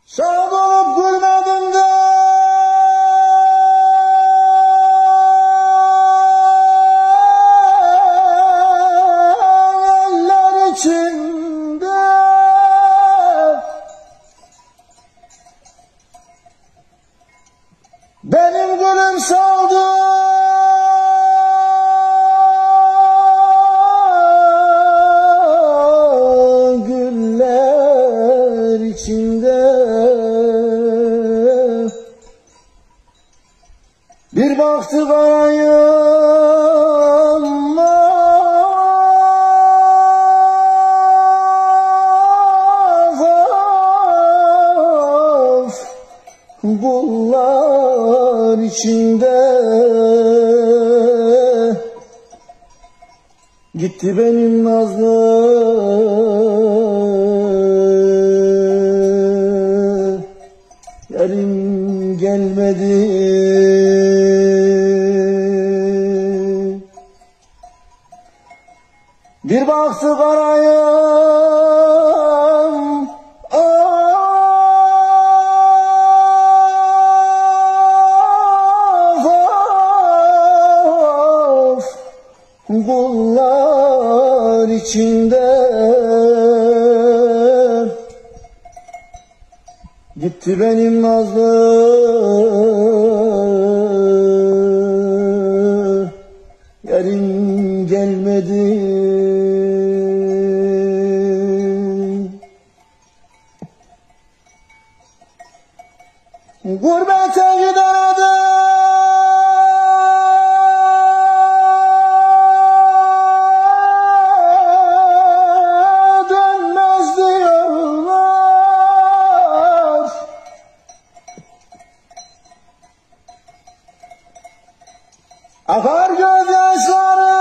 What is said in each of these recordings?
Şad olup gülmedim de eller içinde benim gülüm saldı güller içinde. Bir baktı karayım of bullar içinde. Gitti benim nazlı yarim gelmedi. Bir baktı karayım of kullar içinde. Gitti benim nazlı yarim gelmedi. Gurbete giden adam dönmez diyorlar. Akar gözyaşları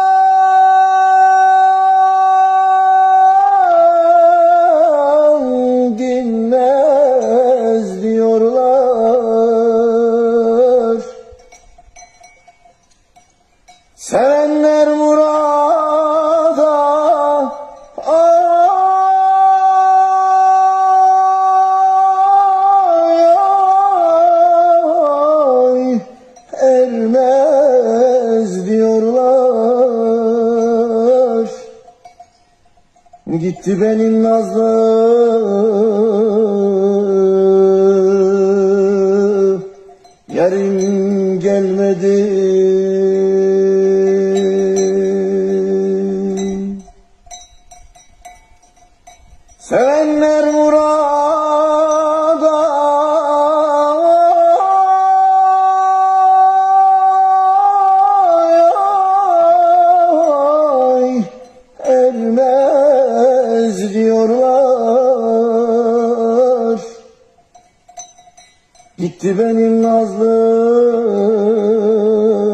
dinmez diyorlar. Sevenler murada ay ermez diyorlar. Gitti benim nazlı yarim gelmedi. Sevenler murada ay ermez diyorlar. Gitti benim nazlı